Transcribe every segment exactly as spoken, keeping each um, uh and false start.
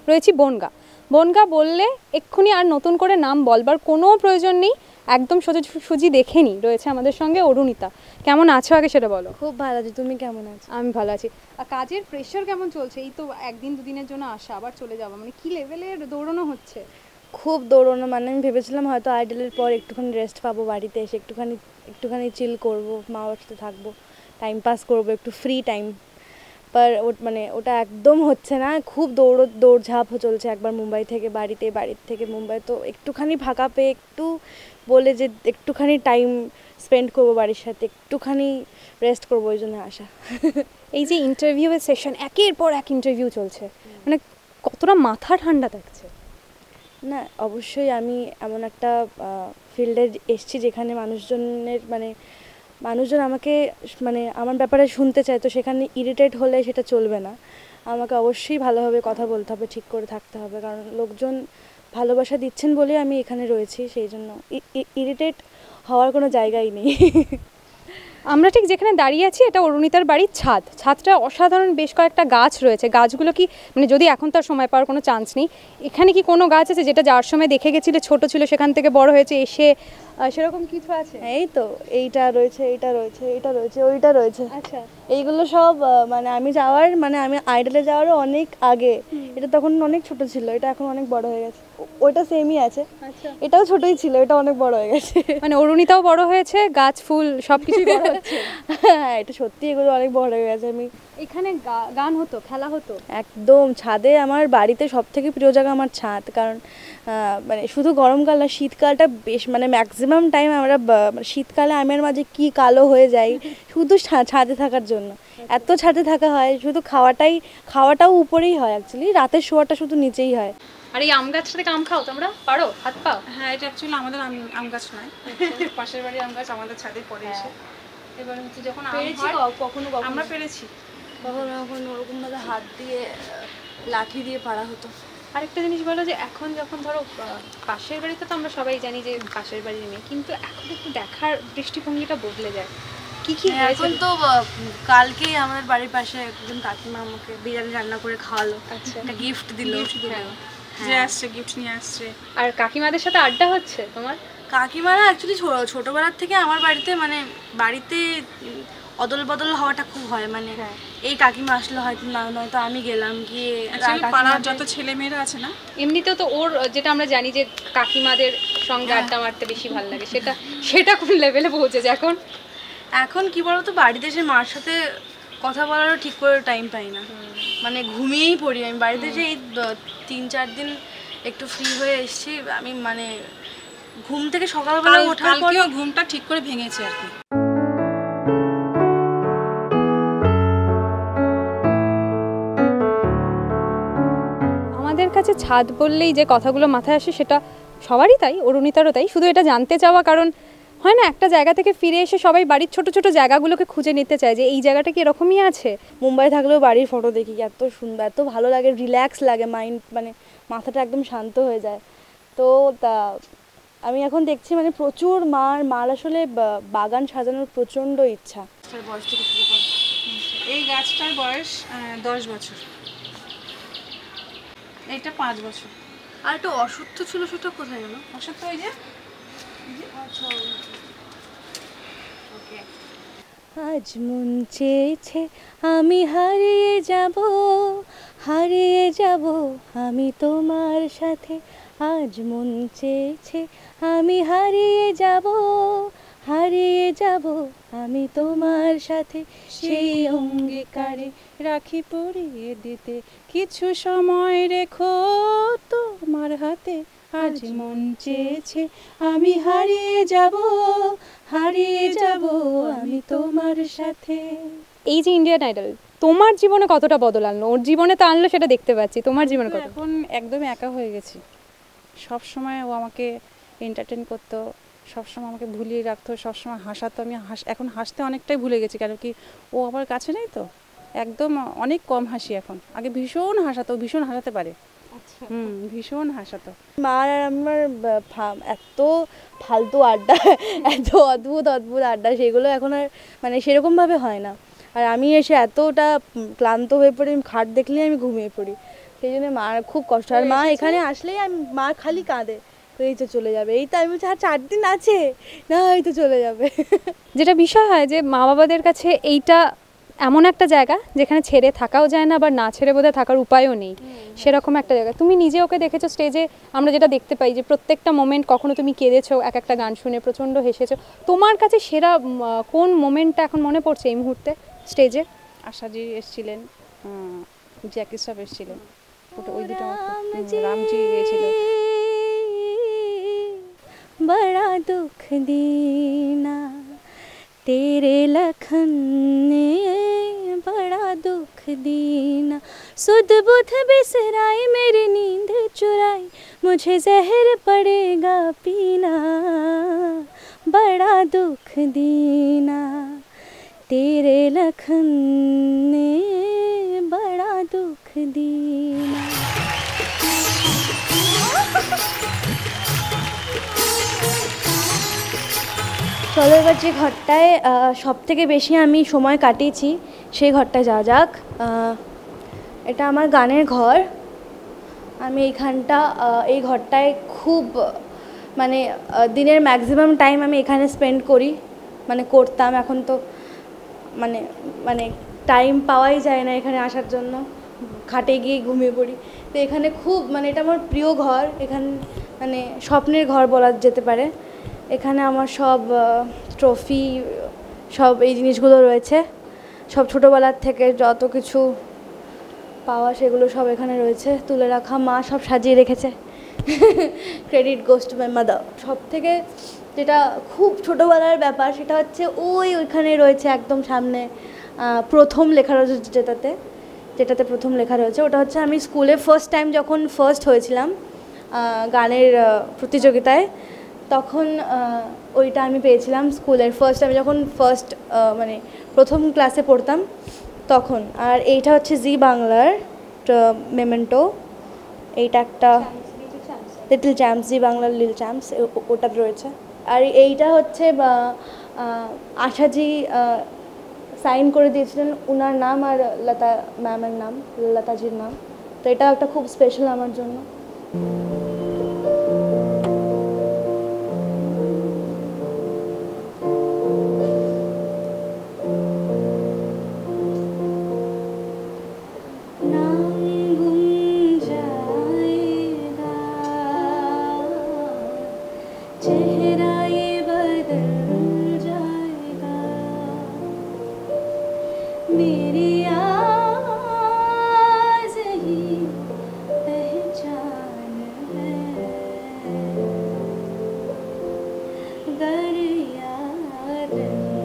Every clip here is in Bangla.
রয়েছি বনগা। বনগা বললে এক্ষুনি আর নতুন করে নাম বলবার কোনো প্রয়োজন নেই, একদম সোজাসুজি দেখে নি। রয়েছে আমাদের সঙ্গে অরুণিতা। কেমন আছো আগে সেটা বলো। খুব ভালো আছি, তুমি কেমন আছো? আমি ভালো আছি। আর কাজের প্রেশার কেমন চলছে? এই তো একদিন দুদিনের জন্য আসা, আবার চলে যাওয়া, মানে কি লেভেলের দৌড়ানো হচ্ছে? খুব দৌড়ানো, মানে আমি ভেবেছিলাম হয়তো আইডলের পর একটুখানি রেস্ট পাবো, বাড়িতে এসে একটুখানি একটুখানি চিল করবো, মা বাবার সাথে থাকবো, টাইম পাস করবো, একটু ফ্রি টাইম। পার মানে ওটা একদম হচ্ছে না, খুব দৌড় দৌড়ঝাঁপ চলছে। একবার মুম্বাই থেকে বাড়িতে, বাড়ির থেকে মুম্বাই, তো একটুখানি ফাঁকা পেয়ে একটু বলে যে একটুখানি টাইম স্পেন্ড করবো বাড়ির সাথে, একটুখানি রেস্ট করবো, ওই জন্য আসা। এই যে ইন্টারভিউয়ের সেশন, একের পর এক ইন্টারভিউ চলছে, মানে কতটা মাথা ঠান্ডা থাকছে? না অবশ্যই, আমি এমন একটা ফিল্ডে এসেছি যেখানে মানুষজনের মানে মানুষজন আমাকে মানে আমার ব্যাপারে শুনতে চায়, তো সেখানে ইরিটেট হলে সেটা চলবে না। আমাকে অবশ্যই ভালোভাবে কথা বলতে হবে, ঠিক করে থাকতে হবে, কারণ লোকজন ভালোবাসা দিচ্ছেন বলেই আমি এখানে রয়েছি, সেই জন্য ইরিটেট হওয়ার কোনো জায়গাই নেই। আমরা ঠিক যেখানে দাঁড়িয়ে আছি এটা অরুণিতার বাড়ির ছাদ। ছাদটা অসাধারণ, বেশ কয়েকটা গাছ রয়েছে। গাছগুলো কি মানে, যদি এখন তার সময় পাওয়ার কোনো চান্স নেই, এখানে কি কোনো গাছ আছে যেটা যার সময় দেখে গেছিলে, ছোট ছিল, সেখান থেকে বড় হয়েছে, এসে সেরকম কিছু আছে? এই তো এইটা রয়েছে, এইটা রয়েছে, এইটা রয়েছে, ওইটা রয়েছে। আচ্ছা, এইগুলো সব মানে আমি যাওয়ার মানে আমি আইডলে যাওয়ারও অনেক আগে, এটা তখন অনেক ছোট ছিল, এটা এখন অনেক বড় হয়ে গেছে। ওইটা সেমই আছে, আচ্ছা, এটাও ছোটই ছিল, এটা অনেক বড় হয়ে গেছে। মানে অরুণিতাও বড় হয়েছে, গাছ ফুল সবকিছুই বড় হচ্ছে। হ্যাঁ, এটা সত্যি, এগুলো অনেক বড় হয়ে গেছে। আমি এখানে গান হতো, খেলা হতো একদম ছাদে, আমার বাড়িতে সব থেকে প্রিয় জায়গা আমার ছাদ, কারণ মানে শুধু গরমকাল না, শীতকালটা বেশ মানে ম্যাক্সিমাম টাইম আমরা শীতকালে আমের মাঝে কি কালো হয়ে যাই শুধু ছাদে থাকার জন্য। এত ছাদে থাকা হয়, শুধু খাওয়াটাই খাওয়াটাও উপরেই হয়, অ্যাকচুয়ালি রাতের শোয়াটা শুধু নিচেই হয়। আর এই আম গাছ থেকে আম খাও তোমরা? পারো হাত পাও? হ্যাঁ, এটা অ্যাকচুয়ালি আমাদের আম গাছ নয়, পাশের বাড়ির আম গাছ, আমাদের ছাদে পড়ে এসে। এবার হচ্ছে যখন আম হয় কখনো আমরা পেরেছি, কখনো কখনো ওরকমভাবে হাত দিয়ে লাঠি দিয়ে পাড়া হতো। আরেকটা জিনিস বলো, যে এখন যখন ধরো পাশের বাড়িতে তো আমরা সবাই জানি যে পাশের বাড়ির মেয়ে, কিন্তু এখন একটু দেখার দৃষ্টিভঙ্গিটা বদলে যায়। কি কি এখন তো কালকেই আমাদের বাড়ির পাশে একজন কাকিমা আমাকে বিরিয়ানি রান্না করে খাওয়ালো, আচ্ছা, একটা গিফট দিল। যে আসছে গিফট নিয়ে আসছে। আর কাকিমাদের সাথে আড্ডা হচ্ছে তোমার? কাকিমারা অ্যাকচুয়ালি ছোটোবেলার থেকে আমার বাড়িতে মানে বাড়িতে অদল বদল হওয়াটা খুব হয়, মানে এই কাকিমা আসলে হয়তো না, নয়তো আমি গেলাম গিয়ে পাড়ার যত ছেলে মেয়েরা আছে না, এমনিতেও তো ওর যেটা আমরা জানি যে কাকিমাদের সঙ্গে আড্ডা মারতে বেশি ভালো লাগে, সেটা সেটা কোন লেভেলে পৌঁছেছে এখন? এখন কি বলতো, বাড়িতে এসে মার সাথে কথা বলারও ঠিক করে টাইম পাই না, মানে ঘুমিয়েই পড়ি আমি। বাড়িতে এসে এই তিন চার দিন একটু ফ্রি হয়ে এসেছি আমি, মানে ঘুম থেকে সকালবেলা ওঠার পরে ঘুমটা ঠিক করে ভেঙেছে আর কি। আমাদের কাছে ছাদ বললেই যে কথাগুলো মাথায় আসে সেটা সবারই তাই, অরুণিতারও তাই। শুধু এটা জানতে চাওয়া, কারণ হয় না একটা জায়গা থেকে ফিরে এসে সবাই বাড়ির ছোট ছোট জায়গাগুলোকে খুঁজে নিতে চায় যে এই জায়গাটা কি এরকমই আছে। মুম্বাই থাকলেও বাড়ির ফটো দেখি, এত সুন্দর, এত ভালো লাগে, রিল্যাক্স লাগে, মাইন্ড মানে মাথাটা একদম শান্ত হয়ে যায়। তো তা আমি এখন দেখছি মানে প্রচুর মার মার আসলে বাগান সাজানোর প্রচণ্ড ইচ্ছা। এই গাছটার বয়স দশ বছর, এইটা পাঁচ বছর। আর একটা অসুস্থ ছিল, সেটা কোথায় গেল? অসুস্থ ওই যে আচ্ছা, আজ মন চেয়েছে আমি হারিয়ে যাব, হারিয়ে যাব আমি তোমার সাথে। আজ মন চেয়েছে আমি হারিয়ে যাব, হারিয়ে যাব আমি তোমার সাথে। সেই অঙ্গীকারে রাখি পরিয়ে দিতে কিছু সময় রেখো তোমার হাতে। আজ মন চেয়েছে আমি হারিয়ে যাব, হারিয়ে যাব আমি তোমার সাথে। এই যে ইন্ডিয়ান আইডল তোমার জীবনে কতটা বদল আনলো? ওর জীবনে তো আনলো, সেটা দেখতে পাচ্ছি, তোমার জীবনে কত? এখন একদম একা হয়ে গেছি। সব সময় ও আমাকে এন্টারটেন করতো, সবসময় আমাকে ভুলিয়ে রাখতো, সবসময় হাসাতো। আমি হাস এখন হাসতে অনেকটাই ভুলে গেছি, কারণ কি ও আমার কাছে নেই তো, একদম অনেক কম হাসি এখন। আগে ভীষণ হাসাতো, ভীষণ হাসাতে পারে, হুম ভীষণ হাসাতো। মা আর আমার এত ফালতু আড্ডা, এত অদ্ভুত অদ্ভুত আড্ডা, সেগুলো এখন আর মানে সেরকমভাবে হয় না। আর আমি এসে এতটা ক্লান্ত হয়ে পড়ি, খাট দেখলেই আমি ঘুমিয়ে পড়ি। সেই জন্য মার খুব কষ্ট। আর মা এখানে আসলেই আমি মা খালি কাঁদে, তো এই তো চলে যাবে, এই তো আমি বলছি আর চার দিন আছে না, এই তো চলে যাবে। যেটা বিষয় হয় যে মা বাবাদের কাছে এইটা এমন একটা জায়গা যেখানে ছেড়ে থাকাও যায় না, আবার না ছেড়ে বোধহয় থাকার উপায়ও নেই, সেরকম একটা জায়গা। তুমি নিজে ওকে দেখেছো স্টেজে, আমরা যেটা দেখতে পাই যে প্রত্যেকটা মোমেন্ট, কখনো তুমি কেঁদেছো এক একটা গান শুনে, প্রচণ্ড হেসেছো। তোমার কাছে সেরা উম, আহ, কোন মোমেন্টটা এখন মনে পড়ছে এই মুহূর্তে স্টেজে? আশাজি এসেছিলেন, জ্যাকি সব এসেছিলেন, ওটা ওই দুটো আমার খুব- হুম, রামজি গিয়েছিল। बड़ा दुख दीना तेरे लखन ने, बड़ा दुख दीना, सुध बुध बिसराई मेरी नींद चुराई, मुझे जहर पड़ेगा पीना, बड़ा दुख दीना तेरे लखन ने, बड़ा दुख दीना। চলো এবার যে ঘরটায় সব থেকে বেশি আমি সময় কাটিয়েছি সেই ঘরটায় যাওয়া যাক। আহ, এটা আমার গানের ঘর। আমি এইখানটা আহ, এই ঘরটায় খুব মানে আহ, দিনের ম্যাক্সিমাম টাইম আমি এখানে স্পেন্ড করি, মানে করতাম। এখন তো মানে মানে টাইম পাওয়াই যায় না এখানে আসার জন্য, খাটে গিয়ে ঘুমিয়ে পড়ি। তো এখানে খুব মানে এটা আমার প্রিয় ঘর, এখানে মানে স্বপ্নের ঘর বলা যেতে পারে। এখানে আমার সব ট্রফি, সব এই জিনিসগুলো রয়েছে, সব ছোটোবেলার থেকে যত কিছু পাওয়া সেগুলো সব এখানে রয়েছে তুলে রাখা। মা সব সাজিয়ে রেখেছে, credit goes to my mother. সব থেকে যেটা খুব ছোটোবেলার ব্যাপার সেটা হচ্ছে ওই ওইখানে রয়েছে একদম সামনে আহ, প্রথম লেখা রয়েছে, যেটাতে যেটাতে প্রথম লেখা রয়েছে ওটা হচ্ছে আমি স্কুলে ফার্স্ট টাইম যখন ফার্স্ট হয়েছিলাম আহ, গানের আহ, প্রতিযোগিতায়, তখন আহ, ওইটা আমি পেয়েছিলাম স্কুলের ফার্স্ট। আমি যখন ফার্স্ট মানে প্রথম ক্লাসে পড়তাম তখন। আর এইটা হচ্ছে জি বাংলার মেমেন্টো, এইটা একটা লিটল চ্যাম্পস, জি বাংলার লিটল চ্যাম্পস ওটা রয়েছে। আর এইটা হচ্ছে বা, আহ, আশাজি সাইন করে দিয়েছিলেন, ওনার নাম আর লতা ম্যামের নাম, লতাজির নাম। তো এটা একটা খুব স্পেশাল আমার জন্য। मेरी आवाज़ ही पहचान है, गर याद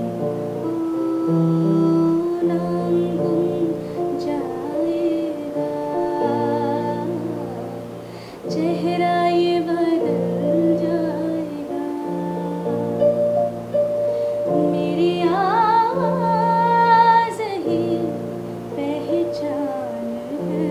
नाम गुम जाएगा, चेहरा ये बदल जाएगा, मेरी आवाज़ ही पहचान है,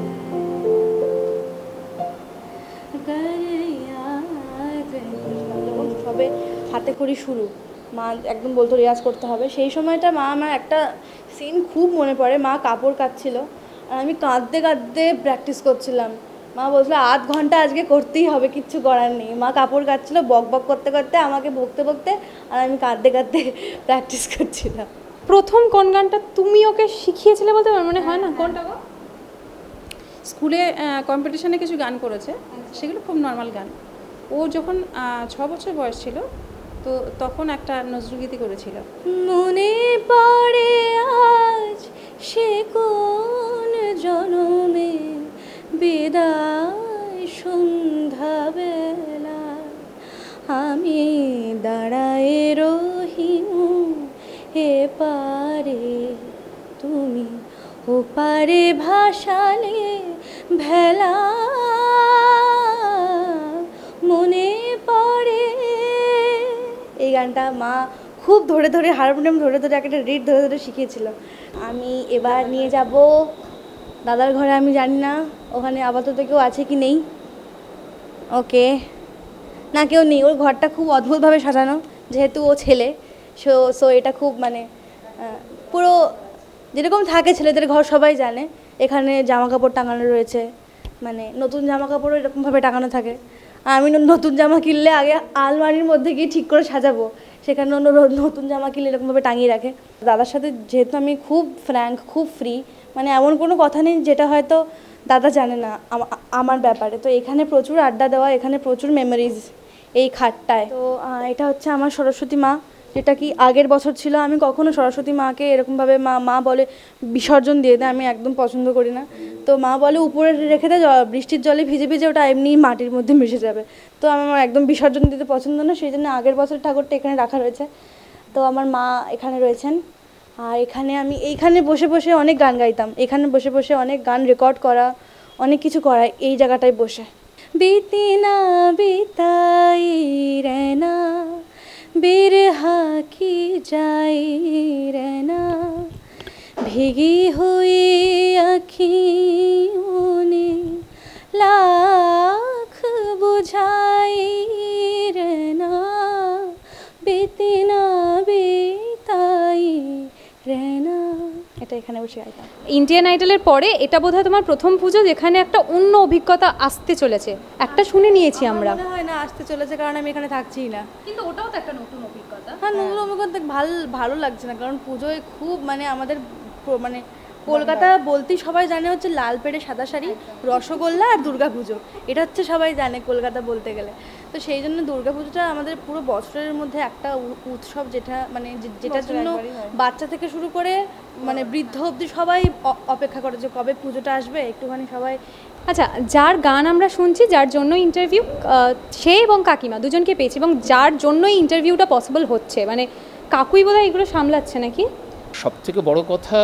गर याद সবে হাতে খড়ি শুরু, মা একদম বলতো রেয়াজ করতে হবে। সেই সময়টা মা আমার একটা সিন খুব মনে পড়ে, মা কাপড় কাচ্ছিল আর আমি কাঁদতে কাঁদতে প্র্যাকটিস করছিলাম। মা বলছিল আধ ঘন্টা আজকে করতেই হবে, কিচ্ছু করার নেই। মা কাপড় কাচ্ছিল বক বক করতে করতে, আমাকে বকতে বকতে, আর আমি কাঁদতে কাঁদতে প্র্যাকটিস করছিলাম। প্রথম কোন গানটা তুমি ওকে শিখিয়েছিলে বলতে পারো, মানে হয় না কোনটা গো? স্কুলে কম্পিটিশনে কিছু গান করেছে, সেগুলো খুব নর্মাল গান। ও যখন আহ, ছ বছর বয়স ছিল তো তখন একটা নজরুলগীতি করেছিল। মনে পড়ে আজ সে কোন জনমে বিদায় সন্ধ্যাবেলা, আমি দাঁড়ায়ে রহিম এ পারে, তুমি ও পারে ভাসালে ভেলা, মনে পড়ে। এই গানটা মা খুব ধরে ধরে হারমোনিয়াম ধরে ধরে একটা রিড ধরে ধরে শিখিয়েছিল। আমি এবার নিয়ে যাব দাদার ঘরে, আমি জানি না ওখানে আপাতত কেউ আছে কি নেই। ওকে, না কেউ নেই, ওর ঘরটা খুব অদ্ভুতভাবে সাজানো, যেহেতু ও ছেলে। সো সো এটা খুব মানে আহ, পুরো যেরকম থাকে ছেলেদের ঘর সবাই জানে, এখানে জামা কাপড় টাঙানো রয়েছে, মানে নতুন জামা কাপড়ও এরকমভাবে টাঙানো থাকে। আর আমি ন- নতুন জামা কিনলে আগে আলমারির মধ্যে গিয়ে ঠিক করে সাজাবো, সেখানে অন্য র- নতুন জামা কিনলে এরকমভাবে টাঙিয়ে রাখে। দাদার সাথে যেহেতু আমি খুব ফ্র্যাঙ্ক, খুব ফ্রি, মানে এমন কোনো কথা নেই যেটা হয়তো দাদা জানে না আমা- আমার ব্যাপারে। তো এখানে প্রচুর আড্ডা দেওয়া, এখানে প্রচুর মেমোরিজ এই খাটটায়। তো আহ, এটা হচ্ছে আমার সরস্বতী মা, যেটা কি আগের বছর ছিল। আমি কখনো সরস্বতী মাকে এরকমভাবে মা মা বলে বিসর্জন দিয়ে দেয়, আমি একদম পছন্দ করি না। তো মা বলে উপরে রেখে দেয়, জ- বৃষ্টির জলে ভিজে ভিজে ওটা এমনি মাটির মধ্যে মিশে যাবে। তো আমার একদম বিসর্জন দিতে পছন্দ না, সেই জন্য আগের বছর ঠাকুরটা এখানে রাখা রয়েছে। তো আমার মা এখানে রয়েছেন। আর এখানে আমি এইখানে বসে বসে অনেক গান গাইতাম, এখানে বসে বসে অনেক গান রেকর্ড করা, অনেক কিছু করা এই জায়গাটায় বসে। बीती ना बिताई रहना, बिरहा की जाई रहना, भीगी हुई अखियों ने लाख बुझाई रहना, बीती ना बिताई रहना। এটা এখানে বসে গাইতাম। ইন্ডিয়ান আইডলের পরে এটা বোধহয় তোমার প্রথম পুজো যেখানে একটা অন্য অভিজ্ঞতা আসতে চলেছে, একটা শুনে নিয়েছি আমরা। মনে হয় না আসতে চলেছে, কারণ আমি এখানে থাকছিই না। কিন্তু ওটাও তো একটা নতুন অভিজ্ঞতা। হ্যাঁ, নতুন অভিজ্ঞতা ভালো ভালো লাগছে না, কারণ পুজোয় খুব মানে আমাদের প্র- মানে কলকাতা বলতেই সবাই জানে হচ্ছে লাল পেড়ে সাদা শাড়ি, রসগোল্লা আর দুর্গা পুজো, এটা হচ্ছে সবাই জানে কলকাতা বলতে গেলে। তো সেই জন্য দুর্গা পুজোটা আমাদের পুরো বছরের মধ্যে একটা উ- উৎসব, যেটা মানে যে- যেটার জন্য বাচ্চা থেকে শুরু করে মানে বৃদ্ধ অবধি সবাই অ- অপেক্ষা করে যে কবে পুজোটা আসবে, একটুখানি সবাই। আচ্ছা, যার গান আমরা শুনছি, যার জন্য ইন্টারভিউ, সে এবং কাকিমা দুজনকে পেয়েছি, এবং যার জন্যই ইন্টারভিউটা পসিবল হচ্ছে, মানে কাকুই বোধহয় এগুলো সামলাচ্ছে নাকি? সবথেকে বড় কথা,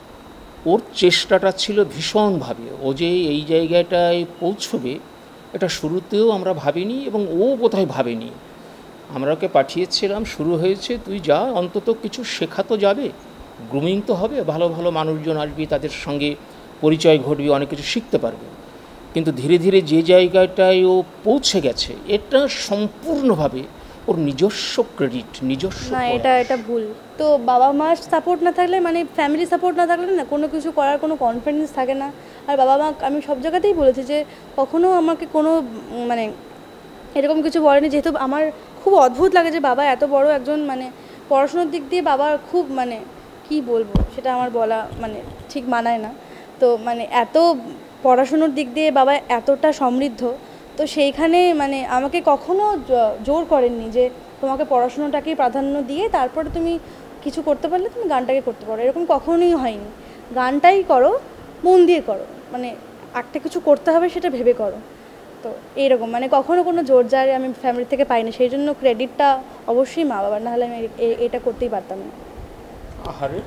ওর চেষ্টাটা ছিল ভীষণভাবে, ও যে এই জায়গাটায় পৌঁছবে এটা শুরুতেও আমরা ভাবিনি, এবং ও বোধহয় ভাবেনি। আমরা ওকে পাঠিয়েছিলাম, শুরু হয়েছে, তুই যা, অন্তত কিছু শেখা তো যাবে, গ্রুমিং তো হবে, ভালো ভালো মানুষজন আসবি, তাদের সঙ্গে পরিচয় ঘটবে, অনেক কিছু শিখতে পারবে। কিন্তু ধীরে ধীরে যে জায়গাটায় ও পৌঁছে গেছে, এটা সম্পূর্ণভাবে ওর নিজস্ব ক্রেডিট, নিজস্ব না, করা। এটা এটা ভুল। তো বাবা মার সাপোর্ট না থাকলে, মানে ফ্যামিলি সাপোর্ট না থাকলে না কোনো কিছু করার কোনো কনফিডেন্স থাকে না। আর বাবা মা, আমি সব জায়গাতেই বলেছি যে কখনো আমাকে কোনো উম, মানে এরকম কিছু বলেনি। যেহেতু আমার খুব অদ্ভুত লাগে যে বাবা এত বড় একজন, মানে পড়াশোনার দিক দিয়ে বাবা খুব, মানে কি বলবো, সেটা আমার বলা মানে ঠিক মানায় না। তো মানে এত পড়াশুনোর দিক দিয়ে বাবা এতটা সমৃদ্ধ, তো সেইখানে মানে আমাকে কখনো জ- জোর করেননি যে তোমাকে পড়াশুনোটাকেই প্রাধান্য দিয়ে তারপরে তুমি কিছু করতে পারলে তুমি গানটাকে করতে পারো, এরকম কখনোই হয়নি। গানটাই করো, মন দিয়ে করো, মানে একটা কিছু করতে হবে সেটা ভেবে করো। তো এইরকম মানে কখনো কোনো জোর জার আমি ফ্যামিলি থেকে পাইনি, সেই জন্য ক্রেডিটটা অবশ্যই মা বাবার, নাহলে আমি এ- এটা করতেই পারতাম না। আহারে,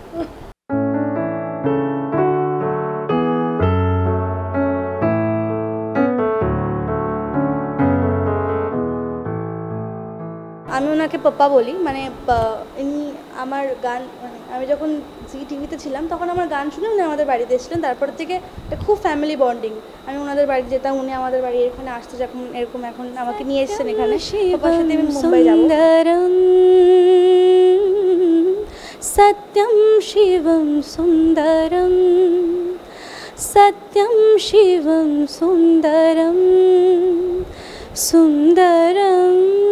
আমি ওনাকে পাপ্পা বলি, মানে পা- ইনি আমার গান, মানে আমি যখন জি টিভিতে ছিলাম তখন আমার গান শুনে উনি আমাদের বাড়িতে এসেছিলেন। তারপর থেকে এটা খুব ফ্যামিলি বন্ডিং, আমি ওনাদের বাড়িতে যেতাম, উনি আমাদের বাড়ি এখানে আসতে, যখন এরকম এখন আমাকে নিয়ে এসেছেন এখানে, পাপ্পার সাথে আমি মুম্বাই যাবো। সত্যম শিবম সুন্দরম, সত্যম শিবম সুন্দরম, সুন্দরম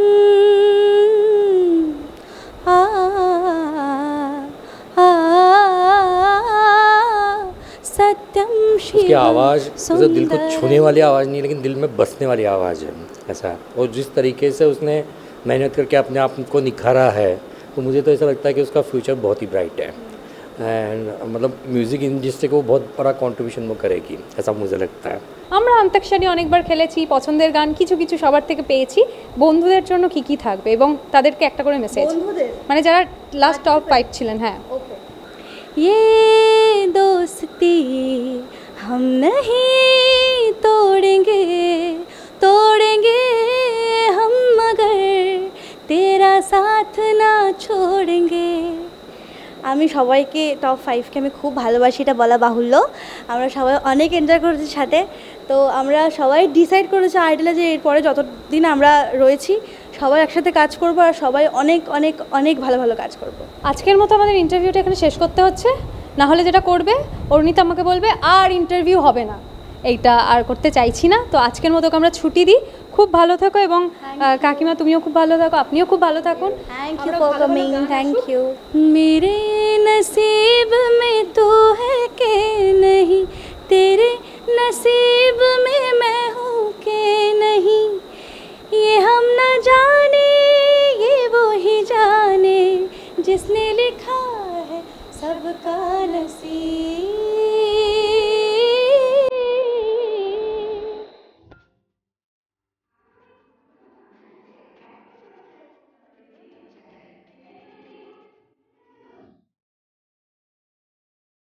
आ आ सत्यम उसकी आवाज़ जैसे दिल को छूने वाली आवाज़ नहीं, लेकिन दिल में बसने वाली आवाज़ है ऐसा। और जिस तरीके से उसने मेहनत करके अपने आप को निखारा है, तो मुझे तो ऐसा लगता है कि उसका फ्यूचर बहुत ही ब्राइट है। एंड मतलब म्यूज़िक इंडस्ट्री को बहुत बड़ा कंट्रीब्यूशन वो करेगी, ऐसा मुझे लगता है। আমরা অন্তাক্ষরী অনেকবার খেলেছি, পছন্দের গান কিছু কিছু সবার থেকে পেয়েছি। বন্ধুদের জন্য কি কি থাকবে এবং তাদেরকে একটা করে মেসেজ, বন্ধুদের মানে যারা লাস্ট টপ ফাইভ ছিলেন? হ্যাঁ, ओके। ये दोस्ती हम नहीं तोड़ेंगे, तोड़ेंगे हम मगर तेरा साथ ना छोड़ेंगे। আমি সবাইকে টপ ফাইভকে আমি খুব ভালোবাসি, এটা বলা বাহুল্য। আমরা সবাই অনেক এনজয় করেছি সাথে। তো আমরা সবাই ডিসাইড করেছি আইডলে যে এরপরে যতদিন আমরা রয়েছি সবাই একসাথে কাজ করব, আর সবাই অনেক অনেক অনেক ভালো ভালো কাজ করব। আজকের মতো আমাদের ইন্টারভিউটা এখানে শেষ করতে হচ্ছে। না হলে যেটা করবে অরুণিতা আমাকে বলবে আর ইন্টারভিউ হবে না, এইটা আর করতে চাইছি না। তো আজকের মতো আমরা ছুটি দিই, খুব ভালো থাকো এবং আহ, কাকিমা তুমিও খুব ভালো থাকো, আপনিও খুব ভালো থাকুন। Thank you for coming, thank you. মেরে নসিব